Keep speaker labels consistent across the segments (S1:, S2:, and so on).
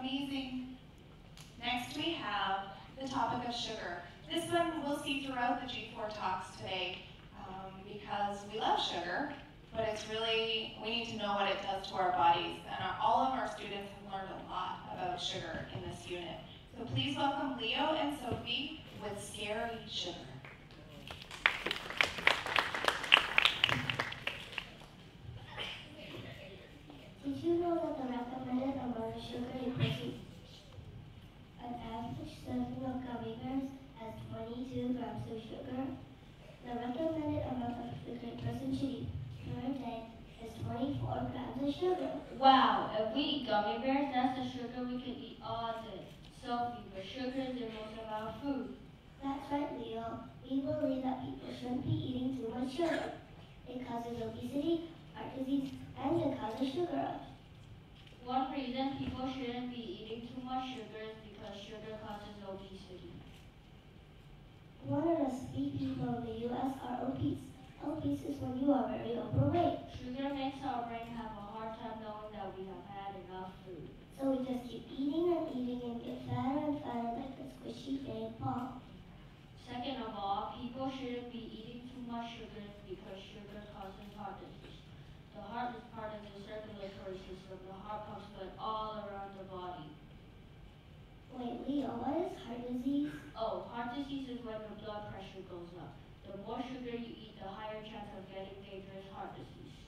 S1: Amazing. Next we have the topic of sugar. This one we'll see throughout the G4 talks today because we love sugar, but it's really, we need to know what it does to our bodies. And all of our students have learned a lot about sugar in this unit. So please welcome Leo and Sophie with Scary Sugar.
S2: Did you know that the recommended amount of sugar in protein? An average serving of gummy bears has 22 grams of sugar. The recommended amount of sugar a person should eat per day is 24 grams of sugar.
S3: Wow, if we eat gummy bears, that's the sugar we can eat all day. Sophie, but sugar is the most of our food.
S2: That's right, Leo. We believe that people shouldn't be eating too much sugar. It causes obesity, heart disease, and it causes sugar rush.
S3: One reason people shouldn't be eating too much sugar is because sugar causes obesity.
S2: 1 out of 3 people in the U.S. are obese. Obese is when you are very overweight.
S3: Sugar makes our brain have a hard time knowing that we have had enough food.
S2: So we just keep eating and eating and get fatter and fatter like a squishy big ball.
S3: Second of all, people shouldn't be eating too much sugar because sugar causes heart disease. The heart is part of the circulatory system. The heart pumps blood all around the body.
S2: Wait, Leo, what is heart disease?
S3: Oh, heart disease is when the blood pressure goes up. The more sugar you eat, the higher chance of getting dangerous heart disease.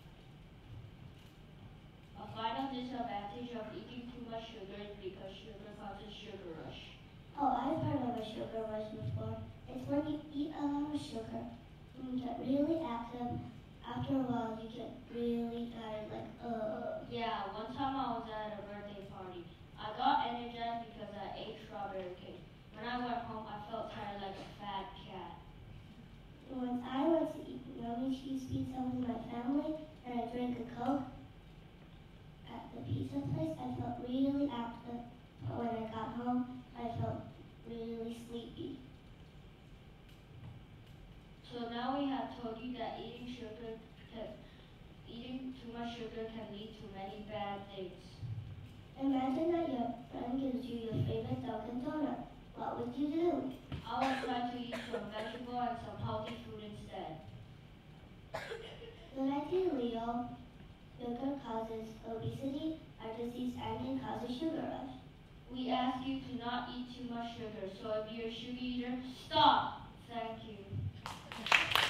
S3: A final disadvantage of eating too much sugar is because sugar causes sugar rush.
S2: Oh, I've heard of a sugar rush before. It's when you eat a lot of sugar and you get really active. After a while, you get really tired,
S3: Yeah, one time I was at a birthday party. I got energized because I ate strawberry cake. When I went home, I felt tired like a fat cat.
S2: Once I went to eat yummy cheese pizza with my family and I drank a Coke at the pizza place, I felt really active. But when I got home, I felt really sleepy.
S3: So now we have told you that eating too much sugar can lead to many bad things.
S2: Imagine that your friend gives you your favorite Dunkin' Donut. What would you do?
S3: I would try to eat some vegetable and some healthy food instead.
S2: Good idea, Leo. Sugar causes obesity, heart disease, and it causes sugar rush.
S3: We ask you to not eat too much sugar, so if you're a sugar eater, stop! Thank you.